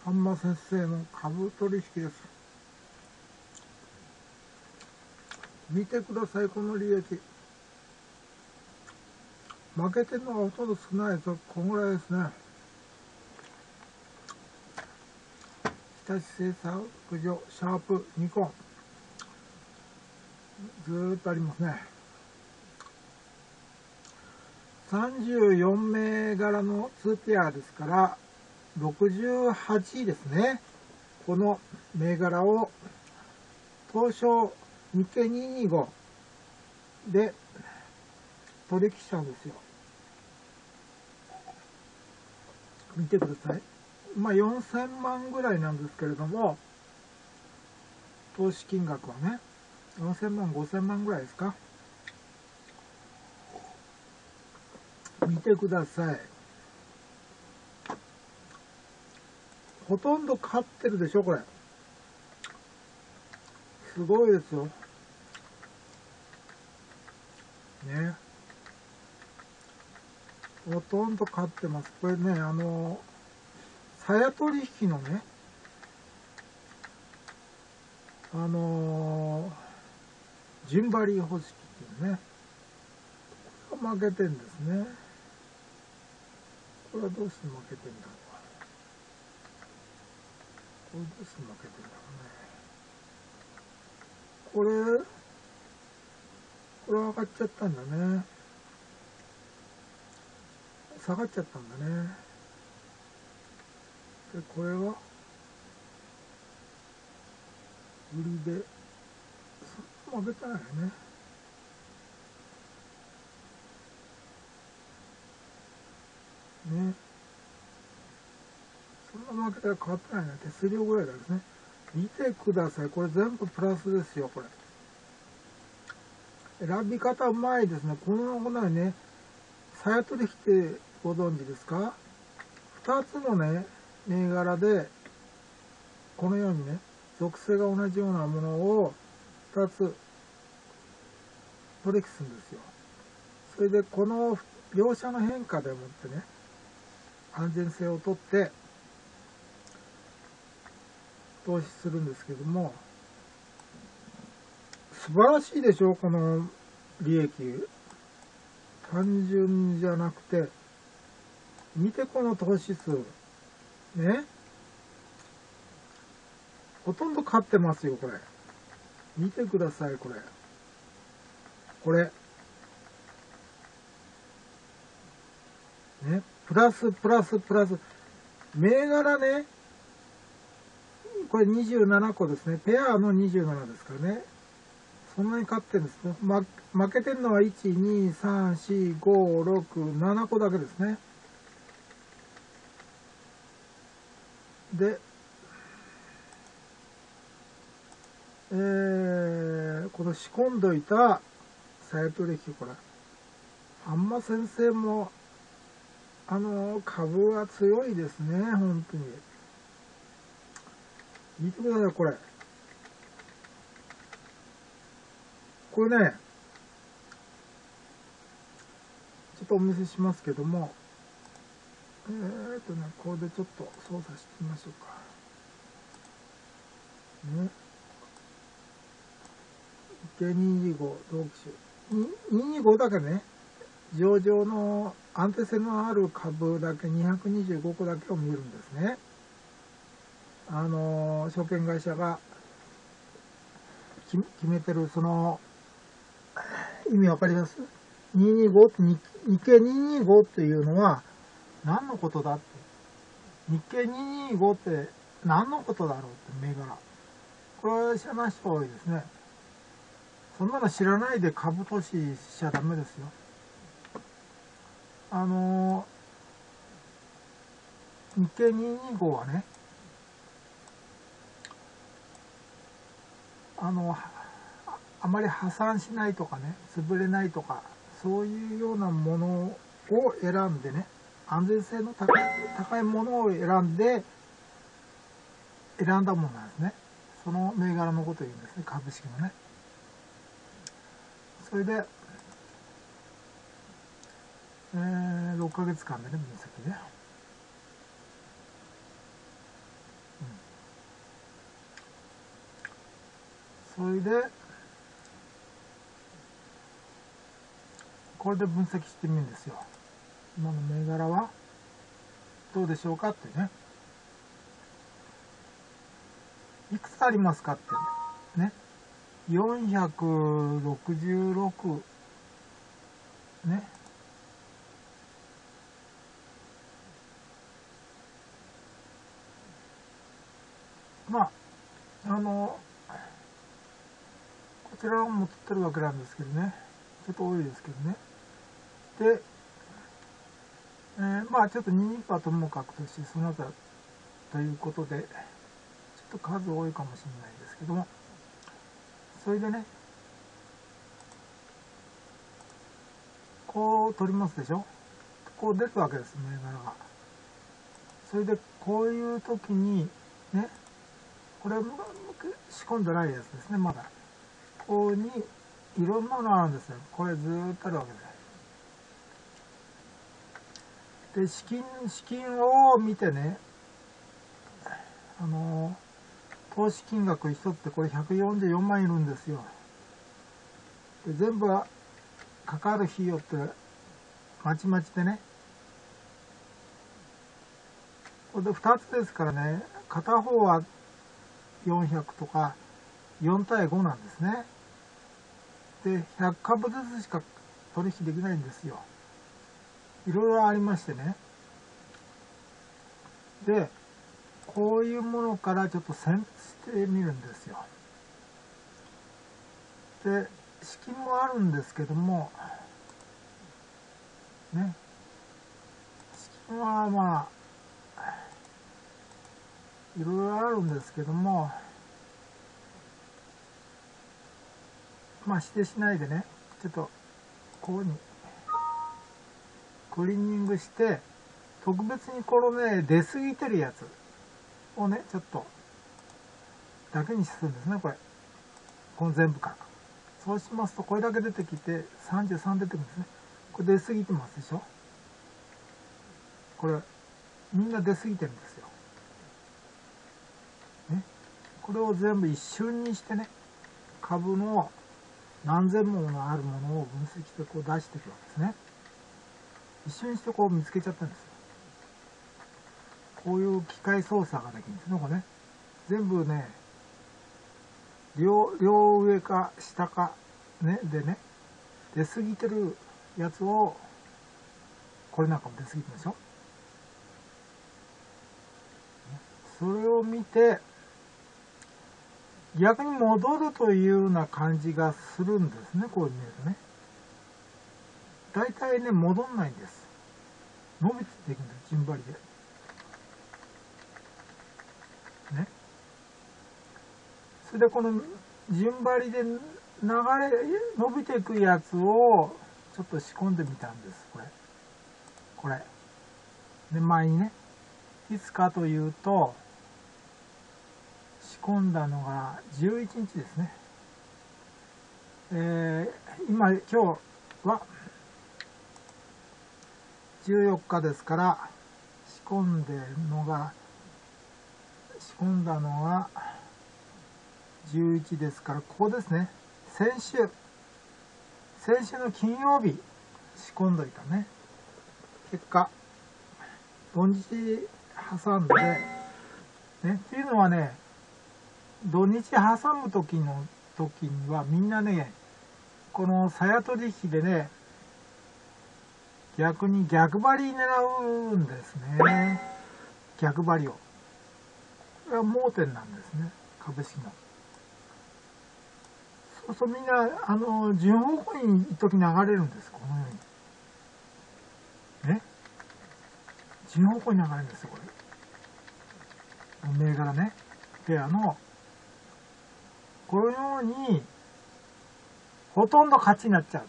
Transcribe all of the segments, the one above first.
半間先生の株取引です。見てください、この利益。負けてるのがほとんど少ないと、こんぐらいですね。日立製作所、シャープ、ニコン。ずーっとありますね。34銘柄の2ペアですから、68位ですね。この銘柄を東証日経225で取引しちゃうんですよ。見てください。まあ4000万ぐらいなんですけれども、投資金額はね、4000万、5000万ぐらいですか。見てください。ほとんど勝ってるでしょ、これ。すごいですよ。ね。ほとんど勝ってます。これね、鞘取引のね、ジンバリー方式っていうね、これが負けてんですね。これはどうして負けてんだろう。これどうして負けてんだろうね。これ上がっちゃったんだね。下がっちゃったんだね。で、これは売りで、そんな負けてないよね。ね。そんな負けたら変わってないね。手数料ぐらいですね。見てください。これ全部プラスですよ、これ。選び方うまいですね。このね、鞘取引ってご存知ですか？2つのね、銘柄で、このようにね、属性が同じようなものを2つ取引するんですよ。それで、この両者の変化でもってね、安全性をとって投資するんですけども、素晴らしいでしょ、この利益。単純じゃなくて、見てこの投資数。ね。ほとんど勝ってますよ、これ。見てください、これ。これ。ね。プラス、プラス、プラス。銘柄ね。これ27個ですね。ペアの27ですからね。そんなに勝ってるんですね。負けてるのは1、2、3、4、5、6、7個だけですね。で、この仕込んどいた鞘取引、これ。あんま先生も、株は強いですね、本当に。見てください、これ。これね、ちょっとお見せしますけども、これでちょっと操作してみましょうか。ね。225同期種。225だけね、上場の安定性のある株だけ225個だけを見るんですね。証券会社が決めてる、その、意味わかります？ 225 って、日経225っていうのは何のことだって。日経225って何のことだろうって銘柄。これ知らない人多いですね。そんなの知らないで株投資しちゃダメですよ。日経225はね、あまり破産しないとかね、潰れないとか、そういうようなものを選んでね、安全性の高いものを選んだものなんですね。その銘柄のことを言うんですね、株式のね。それで、6ヶ月間でね、分析で。 それでこれで分析してみるんですよ。今の銘柄はどうでしょうかってね。いくつありますかってね。466ね。まあこちらを持ってるわけなんですけどね。ちょっと多いですけどね。で、まあちょっと2%ともかくとしてその他ということで、ちょっと数多いかもしれないですけども、それでね、こう取りますでしょ。こう出るわけです、銘柄が。それでこういう時にね、これ仕込んでないやつですね、まだ。ここにいろんなのあるんですよ。これずーっとあるわけです。で、資金を見てね、投資金額一つってこれ144万いるんですよ。で、全部かかる費用ってまちまちでね、これで2つですからね、片方は400とか4対5なんですね。で、100株ずつしか取引できないんですよ。いろいろありましてね。で、こういうものからちょっと選別してみるんですよ。で、資金もあるんですけども、ね、資金はまあ、いろいろあるんですけども、まあ指定しないでね、ちょっとこうにクリーニングして、特別にこのね、出過ぎてるやつをね、ちょっとだけにするんですね、これ。この全部から。そうしますと、これだけ出てきて、33出てくるんですね。これ出過ぎてますでしょ。これ、みんな出過ぎてるんですよ。ね。これを全部一瞬にしてね、株の何千ものあるものを分析してこう出していくわけですね。一瞬にしてこう見つけちゃったんですよ。こういう機械操作ができるんですね、これね。全部ね、両上か下か、ね、でね、出過ぎてるやつを、これなんかも出過ぎてるでしょ。それを見て、逆に戻るというような感じがするんですね、こう見るとね。大体ね、戻んないんです。伸びていくんです、順張りで。ね。それでこの順張りで伸びていくやつをちょっと仕込んでみたんです、これ。これ。で、前にね、いつかというと、仕込んだのが11日ですね。今日は14日ですから、仕込んだのが11ですから、ここですね。先週の金曜日仕込んどいたね。結果、土日挟んで、ね、っていうのはね、土日挟む時にはみんなね、この鞘取引でね、逆に逆張り狙うんですね。逆張りを。これは盲点なんですね、株式の。そうするとみんな、順方向に一時流れるんです、このように。ね。順方向に流れるんですよ、これ。銘柄ね。ペアの、このように、ほとんど勝ちになっちゃう。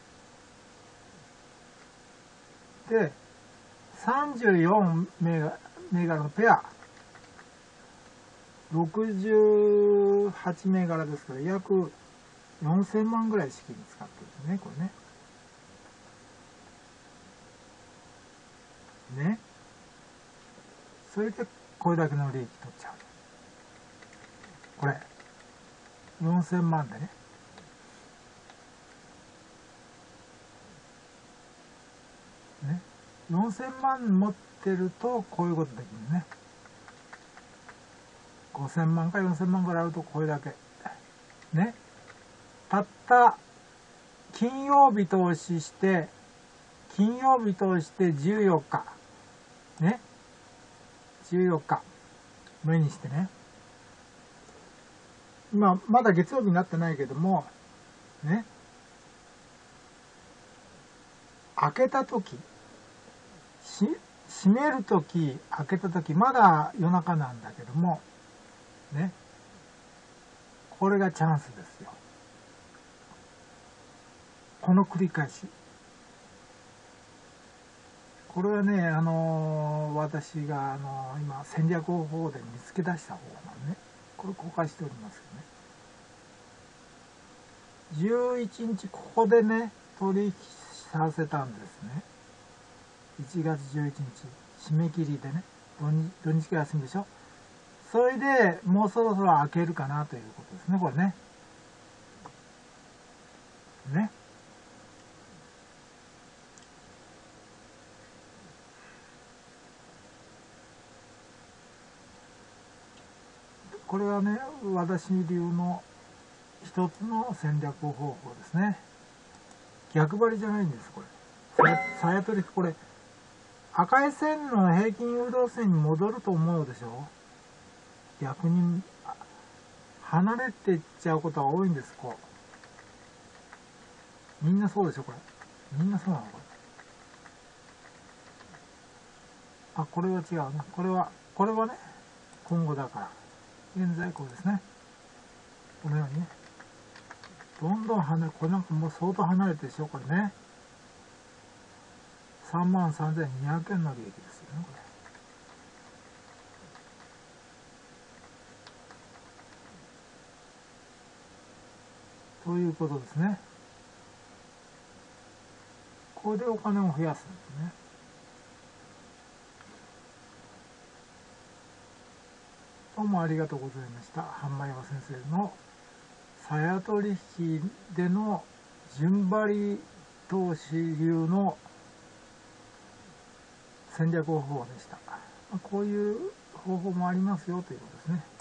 で、34銘柄のペア、68銘柄ですから、約4000万ぐらい資金使ってるんですね、これね。ね。それでこれだけの利益取っちゃう。これ。 4000万でね。4000万持ってるとこういうことできるね。5000万か4000万ぐらいあるとこれだけ。ね。たった金曜日投資して、14日。ね。14日。目にしてね。今、まだ月曜日になってないけども、ね。開けたとき、閉めるとき、開けたとき、まだ夜中なんだけども、ね。これがチャンスですよ。この繰り返し。これはね、私が、今、戦略方法で見つけ出した方なんでね。これ公開しておりますけどね。11日、ここでね、取引させたんですね。1月11日、締め切りでね。土日が休みでしょ。それでもうそろそろ開けるかなということですね、これね。ね。これはね、私流の一つの戦略方法ですね。逆張りじゃないんです、これ。さや取引、これ、赤い線の平均誘導線に戻ると思うでしょ。逆に、離れていっちゃうことが多いんです、こう。みんなそうでしょ、これ。みんなそうなの、これ。あ、これは違うな。これはね、今後だから。現在こうですね。このようにね。どんどんこれなんかもう相当離れてるでしょ、これね。33,200円の利益ですよね、これ。ということですね。これでお金を増やすんですね。どうもありがとうございました。半前山先生のさや取引での順張り投資流の戦略方法でした。こういう方法もありますよということですね。